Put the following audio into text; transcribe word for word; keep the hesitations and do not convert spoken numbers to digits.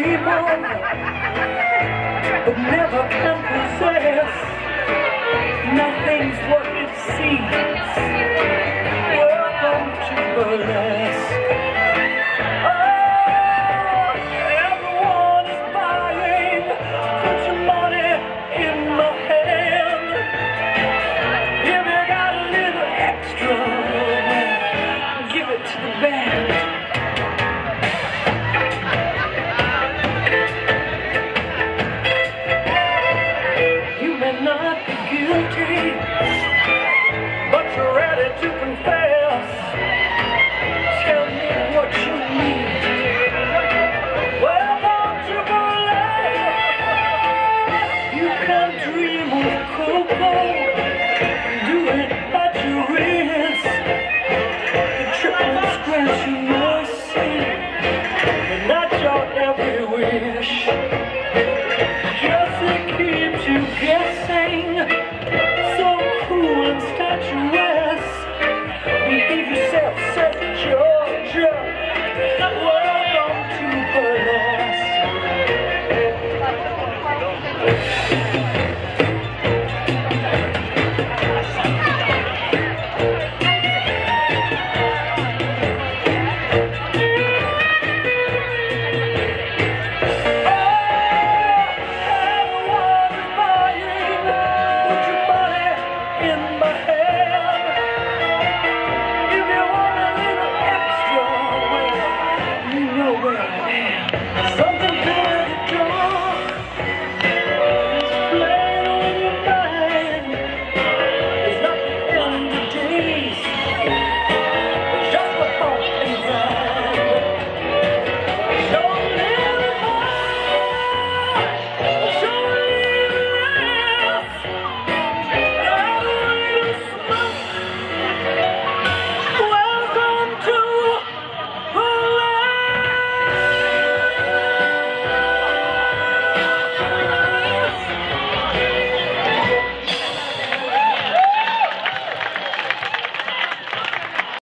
dream of, but never can possess. Nothing's what it seems. Welcome to burlesque. Oh, everyone is buying. Put your money in my hand. If you got a little extra, give it to the band. Not be guilty, but you're ready to confess. Tell me what you need. Well, don't you believe you can dream of cocoa, do it at your wrist. You trip and scratch your mercy, but not your every